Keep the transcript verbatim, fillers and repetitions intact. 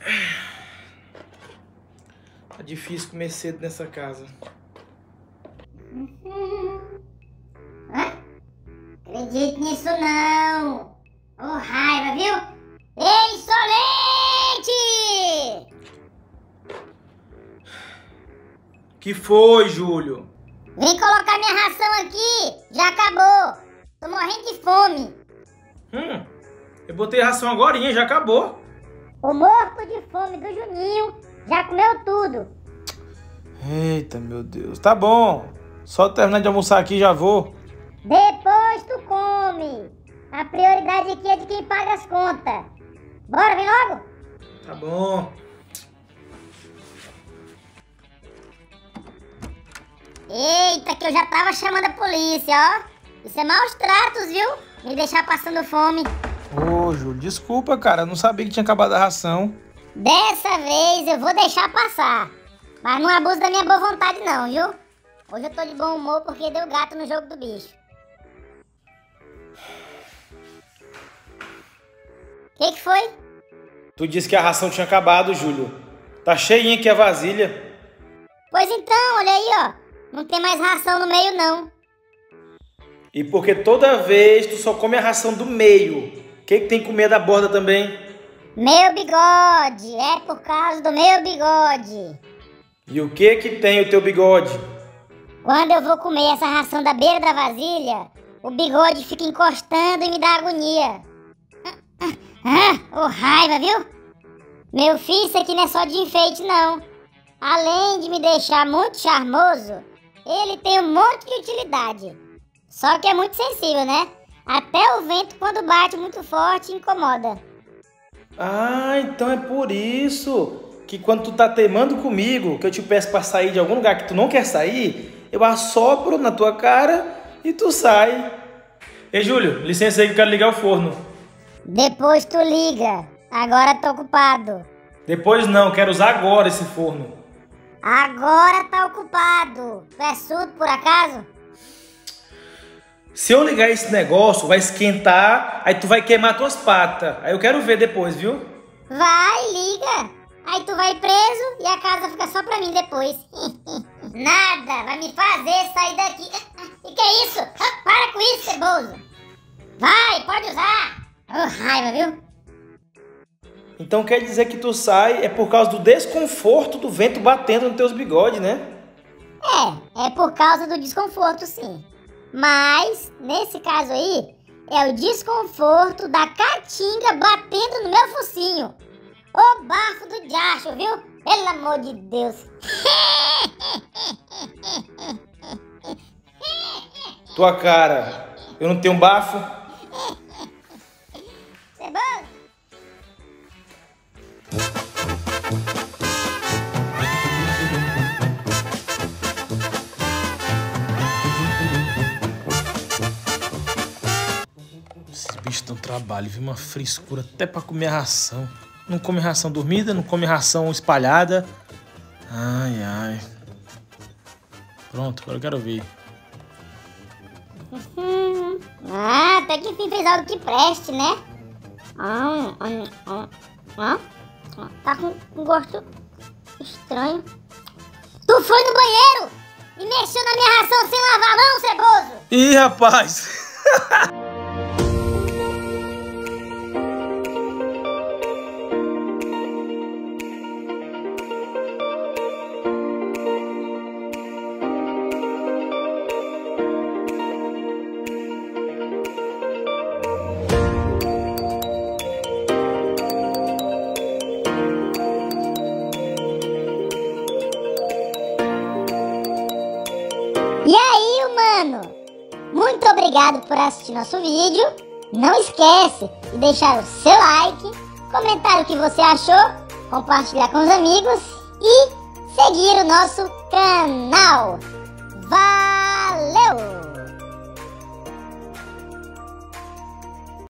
Tá difícil comer cedo nessa casa. Hã? Acredito nisso não. Ô raiva, viu? Ei, insolente! Que foi, Júlio? Vem colocar minha ração aqui. Já acabou. Tô morrendo de fome. Hum, eu botei a ração agorinha, já acabou. O morto de fome do Juninho já comeu tudo. Eita, meu Deus. Tá bom. Só terminar de almoçar aqui e já vou. Depois tu come. A prioridade aqui é de quem paga as contas. Bora, vem logo. Tá bom. Eita, que eu já tava chamando a polícia, ó. Isso é maus tratos, viu? Me deixar passando fome. Ô, Júlio, desculpa, cara. Eu não sabia que tinha acabado a ração. Dessa vez eu vou deixar passar. Mas não abuso da minha boa vontade não, viu? Hoje eu tô de bom humor porque deu gato no jogo do bicho. Que que foi? Tu disse que a ração tinha acabado, Júlio. Tá cheinha aqui a vasilha. Pois então, olha aí, ó. Não tem mais ração no meio, não. E porque toda vez tu só come a ração do meio. O que que tem que comer da borda também? Meu bigode. É por causa do meu bigode. E o que que tem o teu bigode? Quando eu vou comer essa ração da beira da vasilha, o bigode fica encostando e me dá agonia. Ah, ô raiva, viu? Meu filho, isso aqui não é só de enfeite, não. Além de me deixar muito charmoso, ele tem um monte de utilidade. Só que é muito sensível, né? Até o vento, quando bate muito forte, incomoda. Ah, então é por isso que quando tu tá teimando comigo, que eu te peço pra sair de algum lugar que tu não quer sair, eu assopro na tua cara e tu sai. Ei, Júlio, licença aí que eu quero ligar o forno. Depois tu liga. Agora tô ocupado. Depois não, quero usar agora esse forno. Agora tá ocupado. Tu é surdo por acaso? Se eu ligar esse negócio, vai esquentar, aí tu vai queimar tuas patas. Aí eu quero ver depois, viu? Vai, liga. Aí tu vai preso e a casa fica só pra mim depois. Nada, vai me fazer sair daqui. E que é isso? Para com isso, ceboso. Vai, pode usar. Oh, raiva, viu? Então quer dizer que tu sai é por causa do desconforto do vento batendo nos teus bigodes, né? É, é por causa do desconforto, sim. Mas, nesse caso aí, é o desconforto da caatinga batendo no meu focinho. Ô bafo do diacho, viu? Pelo amor de Deus. Tua cara, eu não tenho bafo? Ceboso. Esses bichos dão trabalho, viu? Uma frescura até pra comer a ração. Não come ração dormida, não come ração espalhada. Ai, ai. Pronto, agora eu quero ver. Uhum. Ah, até que enfim fez algo que preste, né? Ah, ah, ah, ah, ah. Tá com um gosto estranho. Tu foi no banheiro e mexeu na minha ração sem lavar a mão, ceboso? Ih, rapaz! E aí, mano? Muito obrigado por assistir nosso vídeo. Não esquece de deixar o seu like, comentar o que você achou, compartilhar com os amigos e seguir o nosso canal. Valeu!